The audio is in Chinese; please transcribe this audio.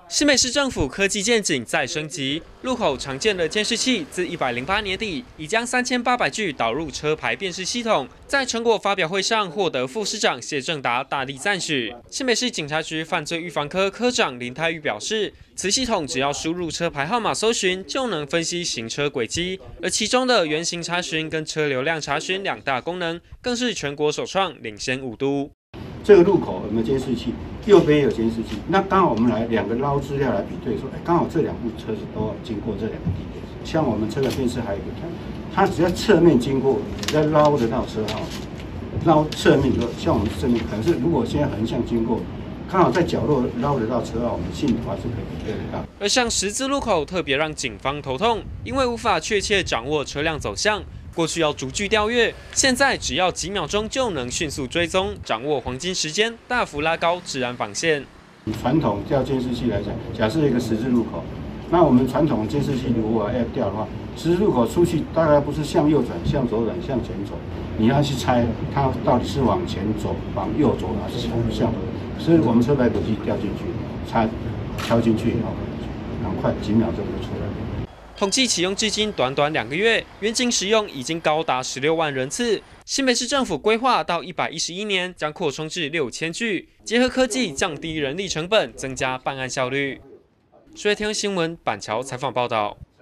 新北市政府科技建警再升级，路口常见的监视器自108年底已将3800具导入车牌辨识系统，在成果发表会上获得副市长谢正达大力赞许。新北市警察局犯罪预防科科长林泰玉表示，此系统只要输入车牌号码搜寻，就能分析行车轨迹，而其中的原型查询跟车流量查询两大功能，更是全国首创，领先5都。 这个路口有没有监视器？右边有监视器，那刚好我们来两个捞资料来比对，说，刚好这2部车子都要经过这2个地点。像我们车的辨识还有一个，它只要侧面经过，只要捞得到车号，捞侧面像我们正面，可能是如果现在横向经过，刚好在角落捞得到车号，我们信的话是可以比对得到。 而像十字路口特别让警方头痛，因为无法确切掌握车辆走向。 过去要逐句调阅，现在只要几秒钟就能迅速追踪，掌握黄金时间，大幅拉高治安防线。 以传统调监视器来讲，假设一个十字路口，那我们传统监视器如果要调的话，十字路口出去大概不是向右转、向左转、向前走，你要去猜它到底是往前走、往右走还是向左。所以我们车牌轨迹调进去，敲进去以后，很快几秒钟就出来了。 统计启用至今短短2个月，远景使用已经高达16万人次。新北市政府规划到111年将扩充至6000具，结合科技降低人力成本，增加办案效率。数位天新闻板桥采访报道。